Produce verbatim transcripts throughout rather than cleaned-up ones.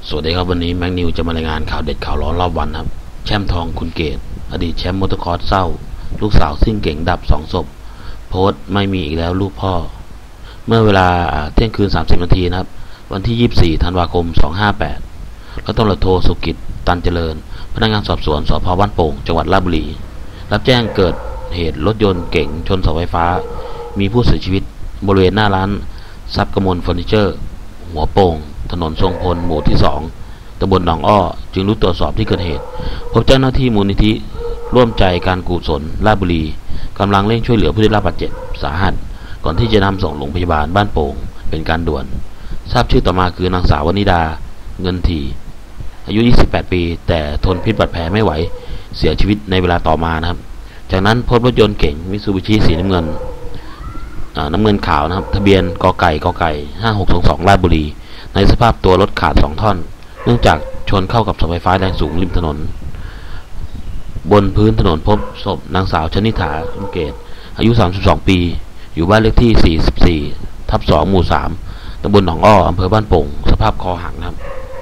สวัสดีครับวันนี้แม็กนิวจะมารายงานข่าวเด็ดข่าวร้อนรอบวันครับแชมป์ทองคุณเกตอดีตแชมป์มอเตอร์คอร์สเศร้าลูกสาวซิ่งเก่งดับสองศพโพสต์ไม่มีอีกแล้วลูกพ่อเมื่อเวลาเที่ยงคืนสามสิบนาทีนะครับวันที่ยี่สิบสี่ธันวาคมสองห้าแปดร้อยตำรวจโทสุกิจตันเจริญพนักงานสอบสวนสภ.บ้านโป่งจังหวัดราชบุรีรับแจ้งเกิดเหตุรถยนต์เก๋งชนเสาไฟฟ้ามีผู้เสียชีวิตบริเวณหน้าร้านทรัพย์กมลเฟอร์นิเจอร์หัวโป่งถนนทรงพลหมู่ที่สองตำบลหนองอ้อจึงรุดตรวจสอบที่เกิดเหตุพบเจ้าหน้าที่มูลนิธิร่วมใจการกุศลราชบุรีกำลังเร่งช่วยเหลือผู้ได้รับบาดเจ็บสาหัสก่อนที่จะนำส่งโรงพยาบาลบ้านโป่งเป็นการด่วนทราบชื่อต่อมาคือนางสาววนิดาเงินถี่อายุยี่สิบแปดปีแต่ทนพิษบาดแผลไม่ไหวเสียชีวิตในเวลาต่อมานะครับจากนั้นพบรถยนต์เก๋งมิตซูบิชิสีน้ำเงินน้ำเงินขาวนะครับทะเบียนกไก่กไก่ห้าหกสองสองราชบุรีในสภาพตัวรถขาดสองท่อนเนื่องจากชนเข้ากับเสาไฟฟ้าแรงสูงริมถนนบนพื้นถนนพบศพนางสาวชนิษฐาคุณเกตอายุสามสิบสองปีอยู่บ้านเลขที่สี่สิบสี่ทับสองหมู่สามตำบลหนองอ้ออำเภอบ้านโป่งสภาพคอหักนะครับ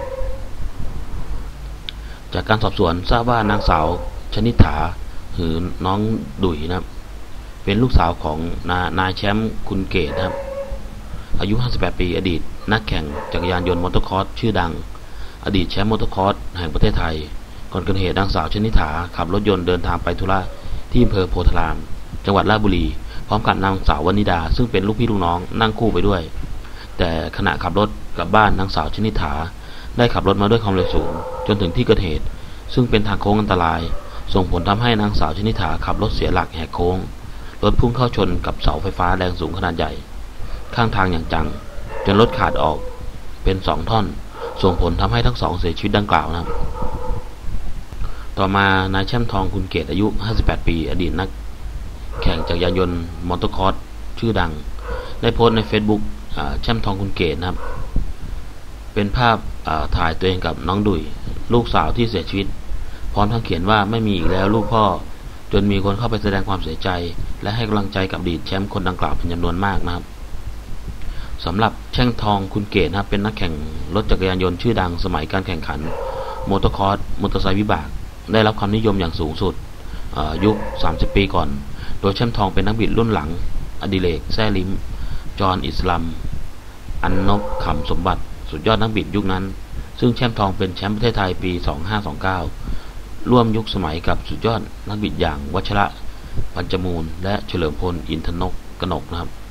จากการสอบสวนทราบว่านางสาวชนิษฐาหรือน้องดุยนะครับเป็นลูกสาวของนานายแชมป์คุณเกตนะครับอายุห้าสิบแปดปีอดีตนักแข่งจักรยานยนต์มอเตอร์คอร์สชื่อดังอดีตแชมป์มอเตอร์คอร์สแห่งประเทศไทยก่อนเกิดเหตุนางสาวชนิษฐาขับรถยนต์เดินทางไปธุระที่อำเภอโพธารามจังหวัดราชบุรีพร้อมกับนางสาววนิดาซึ่งเป็นลูกพี่ลูกน้องนั่งคู่ไปด้วยแต่ขณะขับรถกลับบ้านนางสาวชนิษฐาได้ขับรถมาด้วยความเร็วสูงจนถึงที่เกิดเหตุซึ่งเป็นทางโค้งอันตรายส่งผลทำให้นางสาวชนิษฐาขับรถเสียหลักแหกโค้งรถพุ่งเข้าชนกับเสาไฟฟ้าแรงสูงขนาดใหญ่ข้างทางอย่างจังจนรถขาดออกเป็นสองท่อนส่งผลทำให้ทั้งสองเสียชีวิตดังกล่าวนะครับต่อมานายแชมป์ทองคุณเกตอายุห้าสิบแปดปีอดีตนักแข่งจักรยานยนต์มอเตอร์คอร์สชื่อดังได้โพสต์ใน Facebook แชมป์ทองคุณเกตนะครับเป็นภาพถ่ายตัวเองกับน้องดุยลูกสาวที่เสียชีวิตพร้อมทั้งเขียนว่าไม่มีอีกแล้วลูกพ่อจนมีคนเข้าไปแสดงความเสียใจและให้กำลังใจกับอดีตแชมป์คนดังกล่าวเป็นจำนวนมากนะครับสำหรับแชมป์ทองคุณเกตนะครับเป็นนักแข่งรถจักรยานยนต์ชื่อดังสมัยการแข่งขันมอเตอร์คอร์สมอเตอร์ไซค์วิบากได้รับความนิยมอย่างสูงสุดยุคสามสิบปีก่อนโดยแชมป์ทองเป็นนักบิดรุ่นหลังอดิเรกแซ่ลิมจอห์นอิสลามอันนบขำสมบัติสุดยอดนักบิดยุคนั้นซึ่งแชมป์ทองเป็นแชมป์ประเทศไทยปีสองห้าสองเก้าร่วมยุคสมัยกับสุดยอดนักบิดอย่างวัชระปัญจมูลและเฉลิมพลอินทนกกนกนะครับ